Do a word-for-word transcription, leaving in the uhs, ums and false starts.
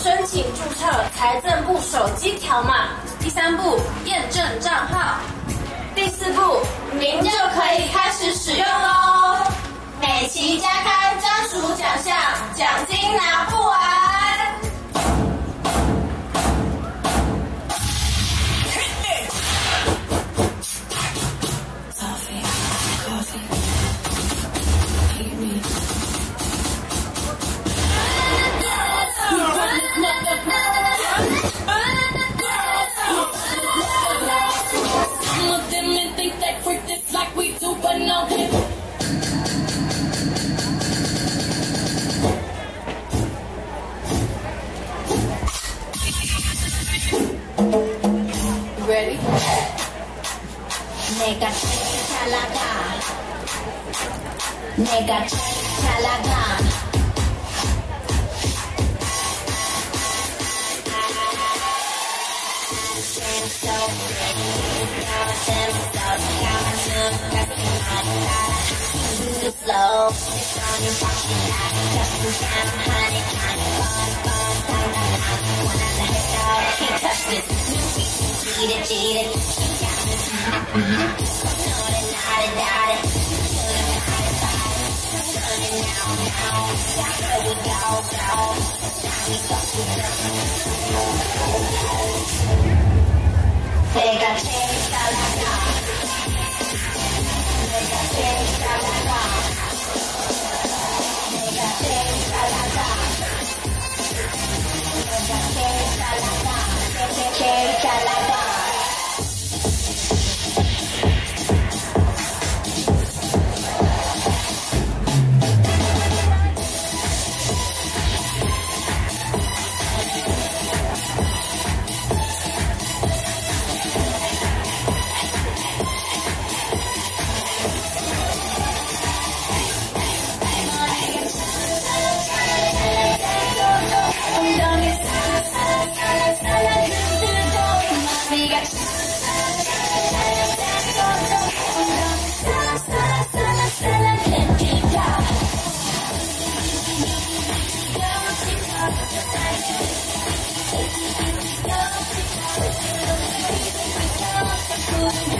申请注册财政部手机条码。 第三步，验证账号。 第四步，您就可以开始使用喽。每期加开专属奖项，奖金拿不完。 Ready? 내가 잘 나가 내가 잘 나가 slow Cheat it, cheat it. 내가 제일 잘 나가. 내가 제일 잘 나가. 내가 제일 잘 나가. 내가 제일 잘 나가. 제일 잘 나가. Go,